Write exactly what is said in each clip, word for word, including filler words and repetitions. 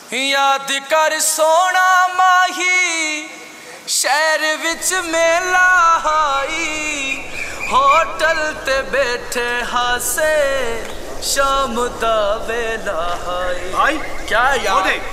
याद कर सोना माही शहर विच मेला हाई होटल ते बैठे हासे शाम दा वेला हाई। भाई क्या याद है?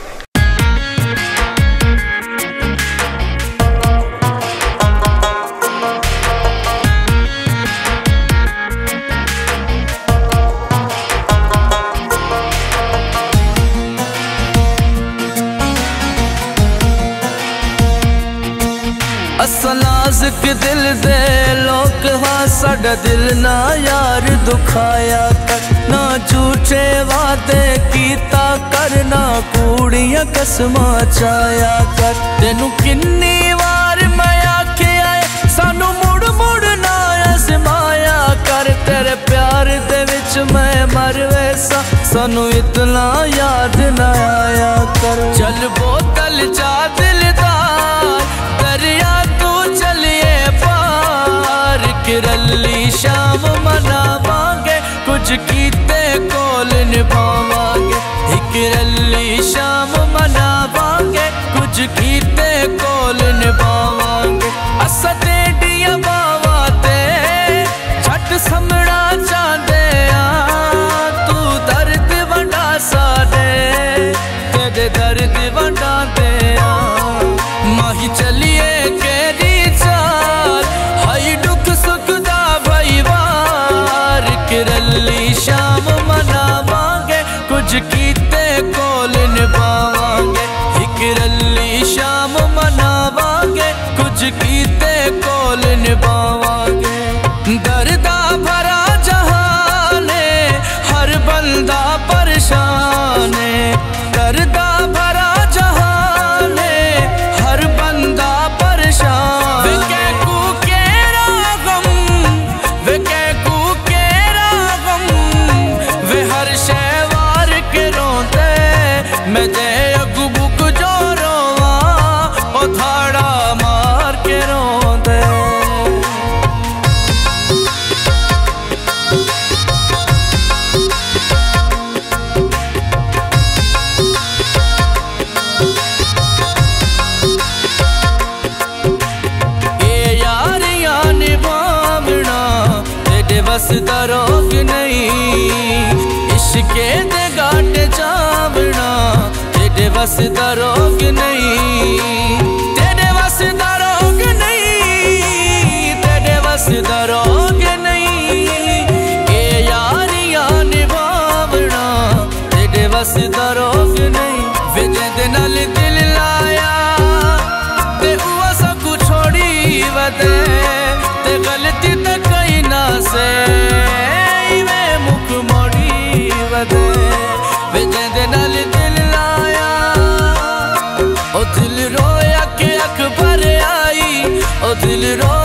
असलाज़िक दिल दे लोग हाँ साडा दिल ना यार दुखाया कर, ना झूठे वादे कीता कर, ना कूड़ियां कसमां चाया कर। तेनू किन्नी वार मैं आखिया है सानू मुड़ मुड़ ना आज़माया कर, तेरे प्यार दे विच मैं मर वैसा सानू इतना याद ना आया कर। चल बोतल चा दिलदार दरिया किरली शाम मनावांगे कुछ कीते कोल निभावांगे, किरली शाम मनावांगे कुछ कीते कोल निभावांगे। असा तेडियां बावां ते झट समड़ा चाहंदे आ, तू दर्द वंडा साडे तेरे दर्द वंडा दे आ। माही चलिए केरी चाल हाई दुख सुख दा भईवार, किरली शाम मनावांगे कुछ कीते कोल निभावांगे, किरली शाम मनावांगे कुछ कीते कोल निभावांगे। दर्दा भरा जहान है हर बंदा परेशान है, दर्दा भरा जहान है हर बंदा परेशान। मैं जे अगू बुक जो रोवा ओ थाड़ा मार के रोंदे। ए यारियां निभावना तेरे बस दा रोग नहीं, इश्के दे गाटे जावना तेरे बस दा रोग नहीं, तेरे बस दा रोग नहीं, तेरे बस दा रोग नहीं। ए यारियां निभावना तेरे बस दा रोग नहीं, विजय दे नाल दिल लाया ते उवा सब कुछ छोड़ी वदे, ते गलती ते कई ना से मैं मुख मोड़ी वदे। विजय दे नाल दिल लाया ओ दिल रोया के अख भर आई, ओ दिल रो